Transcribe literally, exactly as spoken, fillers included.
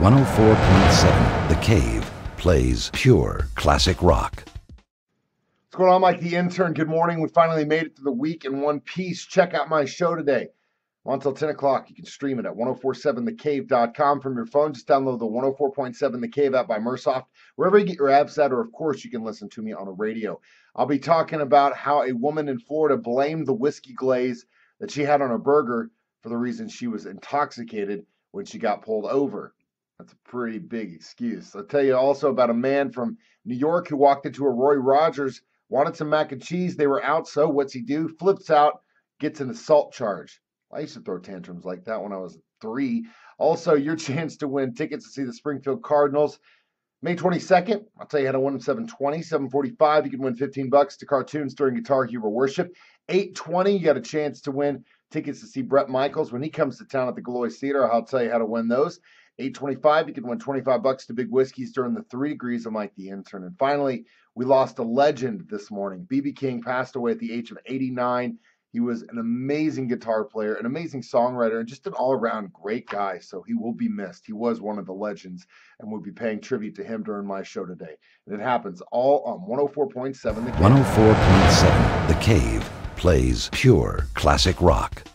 one oh four point seven The Cave plays pure classic rock. What's going on, Mike the Intern? Good morning. We finally made it to the week in one piece. Check out my show today. Until ten o'clock, you can stream it at ten forty-seven the cave dot com from your phone. Just download the one oh four point seven The Cave app by Mursoft, wherever you get your apps at, or of course, you can listen to me on a radio. I'll be talking about how a woman in Florida blamed the whiskey glaze that she had on a burger for the reason she was intoxicated when she got pulled over. That's a pretty big excuse. I'll tell you also about a man from New York who walked into a Roy Rogers, wanted some mac and cheese. They were out, so what's he do? Flips out, gets an assault charge. I used to throw tantrums like that when I was three. Also, your chance to win tickets to see the Springfield Cardinals May twenty-second. I'll tell you how to win them. seven twenty, seven forty-five. You can win fifteen bucks to cartoons during Guitar Hero Worship. eight twenty, you got a chance to win tickets to see Bret Michaels when he comes to town at the Galois Theater. I'll tell you how to win those. eight twenty-five, you can win twenty-five bucks to Big Whiskeys during the Three Degrees of Mike the Intern. And finally, we lost a legend this morning. B B King passed away at the age of eighty-nine. He was an amazing guitar player, an amazing songwriter, and just an all-around great guy. So he will be missed. He was one of the legends, and we'll be paying tribute to him during my show today. And it happens all on one oh four point seven The Cave. one oh four point seven The Cave plays pure classic rock.